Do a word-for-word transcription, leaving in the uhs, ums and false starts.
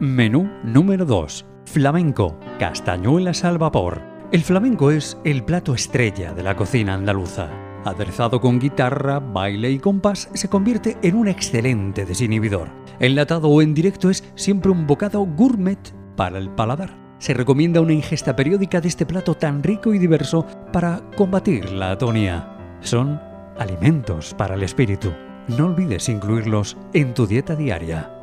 Menú número dos. Flamenco, castañuelas al vapor. El flamenco es el plato estrella de la cocina andaluza. Aderezado con guitarra, baile y compás, se convierte en un excelente desinhibidor. Enlatado o en directo es siempre un bocado gourmet para el paladar. Se recomienda una ingesta periódica de este plato tan rico y diverso para combatir la atonía. Son alimentos para el espíritu. No olvides incluirlos en tu dieta diaria.